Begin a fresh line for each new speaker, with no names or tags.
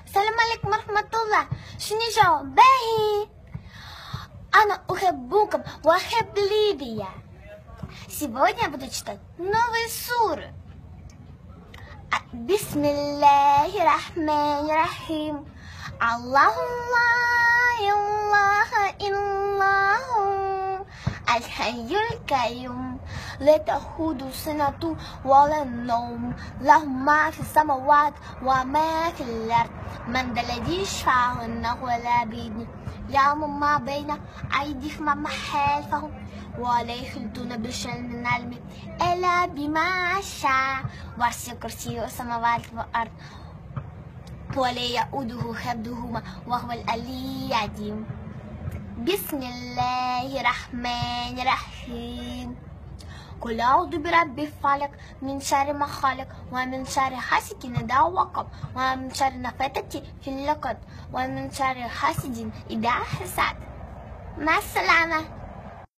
السلام عليكم ورحمة الله. شنو جو باهي؟ أنا أحبكم وأحب Лидия. Сегодня я буду читать новые суры. Бисмиллахир-рахманир-рахим. Аллаху илляха иллаху аль-хайюль кайюм. لا تأخذه سنة ولا نوم له ما في السماوات وما في الأرض من ذا الذي يشفع عنده ولا بإذنه يعلم ما بين أيديهم وما خلفهم ولا يحيطون بشيء من علمه إلا بما شاء وسع كرسيه السماوات والأرض ولا يؤوده حفظهما وهو العلي العظيم. بسم الله الرحمن الرحيم. قل أعوذ برب الفلق من شر ما خلق ومن شر حاسد إذا وقب ومن شر النفاثات في العقد ومن شر حاسد إذا حسد. مع السلامة.